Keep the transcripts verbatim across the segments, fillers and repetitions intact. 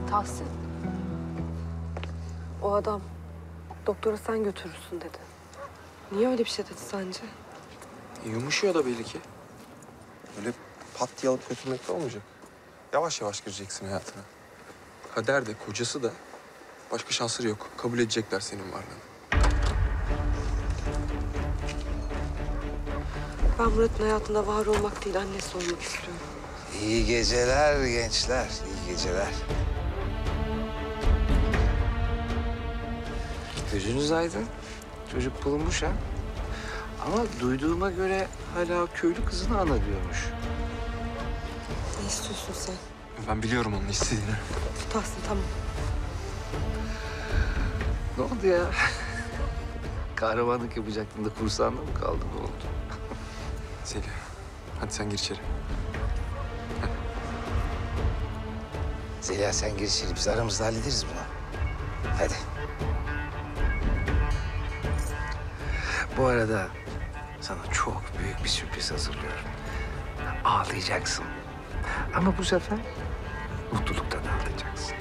Tahsin. O adam doktora sen götürürsün dedi. Niye öyle bir şey dedi sence? Yumuşuyor da belli ki. Öyle pat diye alıp götürmek de olmayacak. Yavaş yavaş gireceksin hayatına. Kader de kocası da başka şansları yok. Kabul edecekler senin varlığını. Ben Murat'ın hayatında var olmak değil, annesi olmak istiyorum. İyi geceler gençler, iyi geceler. Gözünüz aydın. Çocuk bulunmuş ha. Ama duyduğuma göre hala köylü kızını ana diyormuş. Ne istiyorsun sen? Ben biliyorum onun istediğini. Tahsin tamam. Ne oldu ya? Kahramanlık yapacaktın da kursağında mı kaldın, ne oldu? Zeliha, hadi sen gir içeri. Zeliha sen gir içeri, biz aramızda hallederiz bunu. Hadi. Bu arada sana çok büyük bir sürpriz hazırlıyorum. Ağlayacaksın. Ama bu sefer mutluluktan ağlayacaksın.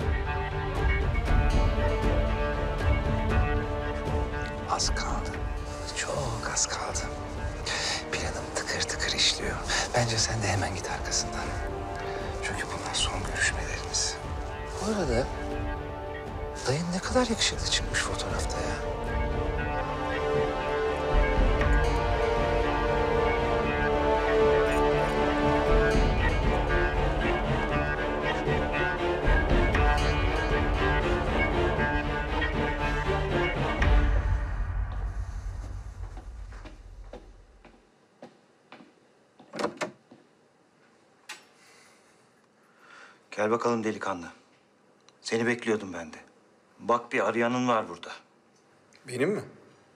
Az kaldı. Çok az kaldı. Planım tıkır tıkır işliyor. Bence sen de hemen git arkasından. Çünkü bunlar son görüşmelerimiz. Bu arada dayın ne kadar yakışıklı çıkmış fotoğrafta ya. Gel bakalım delikanlı. Seni bekliyordum ben de. Bak bir arayanın var burada. Benim mi?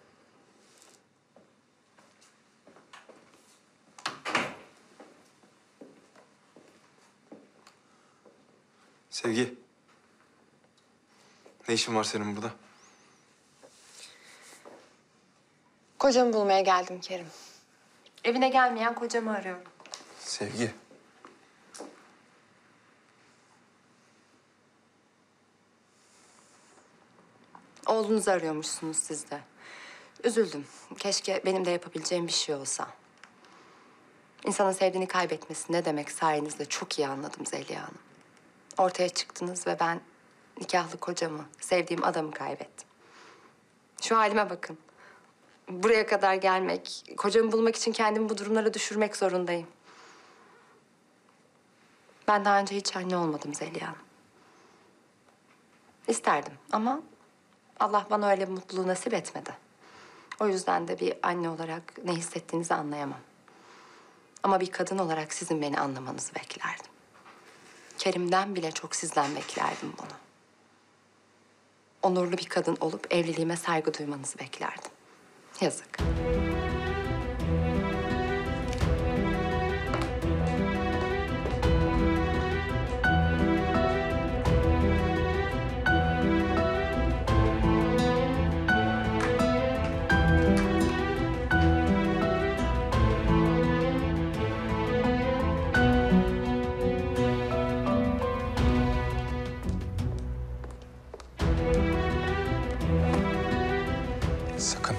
Sevgi. Ne işin var senin burada? Kocamı bulmaya geldim Kerim. Evine gelmeyen kocamı arıyorum. Sevgi. Oğlunuzu arıyormuşsunuz siz de. Üzüldüm. Keşke benim de yapabileceğim bir şey olsa. İnsanın sevdiğini kaybetmesi ne demek sayenizde çok iyi anladım Zeliha Hanım. Ortaya çıktınız ve ben nikahlı kocamı, sevdiğim adamı kaybettim. Şu halime bakın. Buraya kadar gelmek, kocamı bulmak için kendimi bu durumlara düşürmek zorundayım. Ben daha önce hiç anne olmadım Zeliha Hanım. İsterdim ama Allah bana öyle bir mutluluğu nasip etmedi. O yüzden de bir anne olarak ne hissettiğinizi anlayamam. Ama bir kadın olarak sizin beni anlamanızı beklerdim. Kerim'den bile çok sizden beklerdim bunu. Onurlu bir kadın olup evliliğime saygı duymanızı beklerdim. Yazık. Sakın.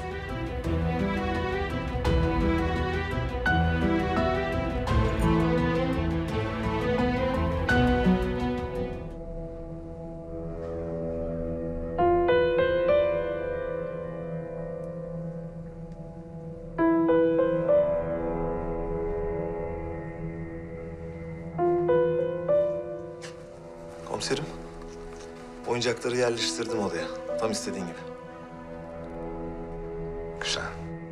Komiserim, oyuncakları yerleştirdim odaya. Tam istediğin gibi. Güzel.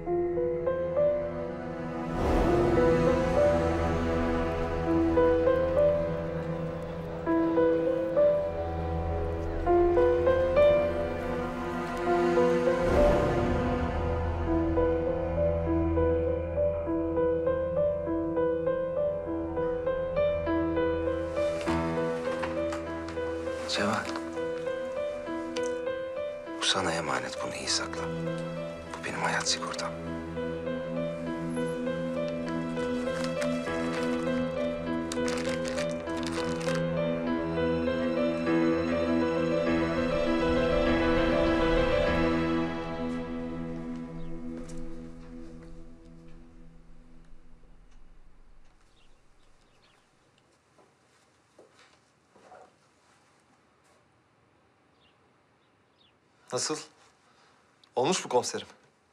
Cevat. Bu sana emanet, bunu iyi sakla. Bu benim hayat sigortam. Nasıl? Olmuş mu komiserim?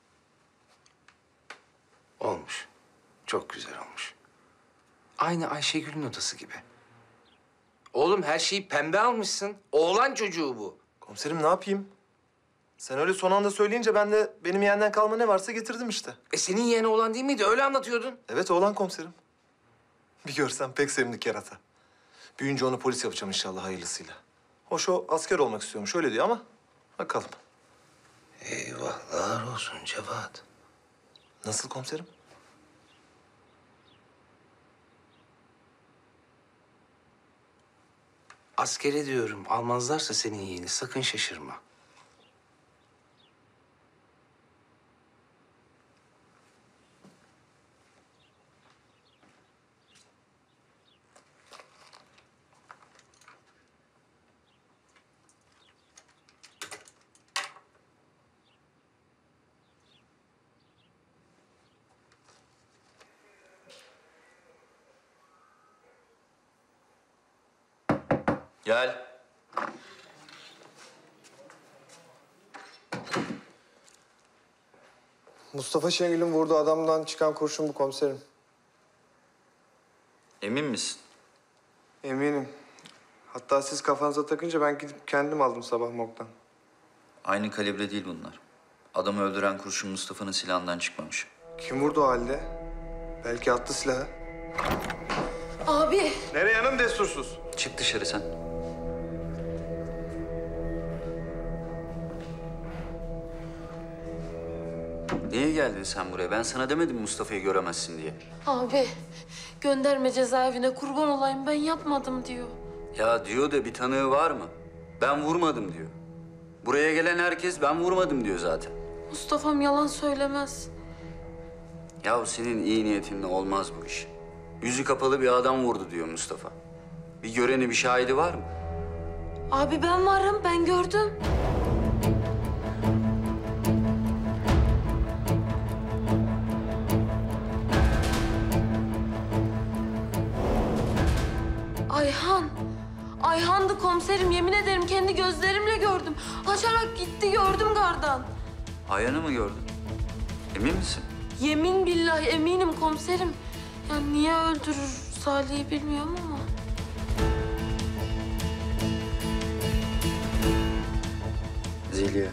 Olmuş. Çok güzel olmuş. Aynı Ayşegül'ün odası gibi. Oğlum her şeyi pembe almışsın. Oğlan çocuğu bu. Komiserim ne yapayım? Sen öyle son anda söyleyince ben de benim yeğenden kalma ne varsa getirdim işte. E senin yeğeni oğlan değil miydi? Öyle anlatıyordun. Evet oğlan komiserim. Bir görsen pek sevimli kerata. Büyüyünce onu polis yapacağım inşallah hayırlısıyla. Hoş o asker olmak istiyormuş öyle diyor ama bakalım. Eyvahlar olsun Cevat. Nasıl komiserim? Askere diyorum. Almazlarsa senin yeğeni sakın şaşırma. Gel. Mustafa Şengül'ün vurduğu adamdan çıkan kurşun bu komiserim. Emin misin? Eminim. Hatta siz kafanıza takınca ben gidip kendim aldım sabah morgdan. Aynı kalibre değil bunlar. Adamı öldüren kurşun Mustafa'nın silahından çıkmamış. Kim vurdu o halde? Belki attı silahı. Abi. Nereye yanım destursuz? Çık dışarı sen. Niye geldin sen buraya? Ben sana demedim Mustafa'yı göremezsin diye. Abi. Gönderme cezaevine kurban olayım ben yapmadım diyor. Ya diyor da bir tanığı var mı? Ben vurmadım diyor. Buraya gelen herkes ben vurmadım diyor zaten. Mustafa'm yalan söylemez. Ya senin iyi niyetinle olmaz bu iş. Yüzü kapalı bir adam vurdu diyor Mustafa. Bir göreni, bir şahidi var mı? Abi ben varım ben gördüm. Ayhan. Ayhan'dı komiserim yemin ederim kendi gözlerimle gördüm. Açarak gitti gördüm gardan. Ayhan'ı mı gördün? Emin misin? Yemin billahi eminim komiserim. Ya niye öldürür Salih'i bilmiyorum ama. Zeliha.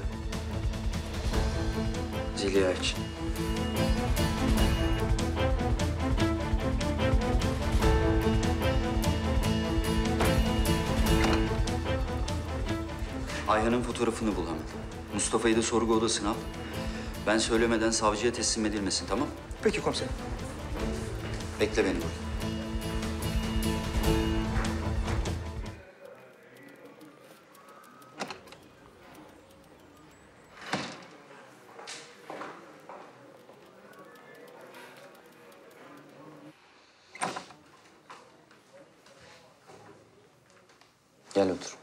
Zeliha için. Ayhan'ın fotoğrafını bul hemen. Mustafa'yı da sorgu odasına al. Ben söylemeden savcıya teslim edilmesin, tamam mı? Peki komiserim. Bekle beni burada. Gel otur.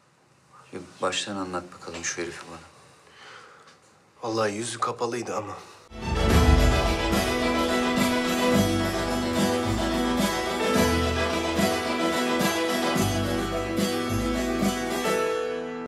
Bir baştan anlat bakalım şu herifi bana. Vallahi yüzü kapalıydı ama